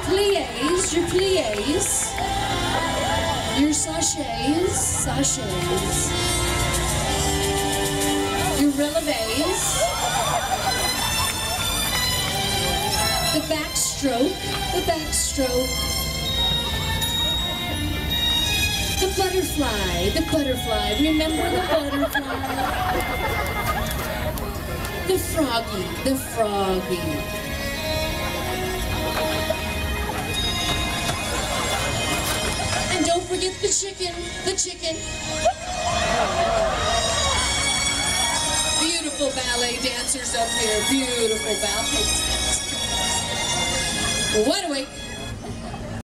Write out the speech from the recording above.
your pliés, your sachets, your relevés, the backstroke, the butterfly, remember the butterfly, the froggy. And don't forget the chicken. Beautiful ballet dancers up here, beautiful ballet dancers. What a wait.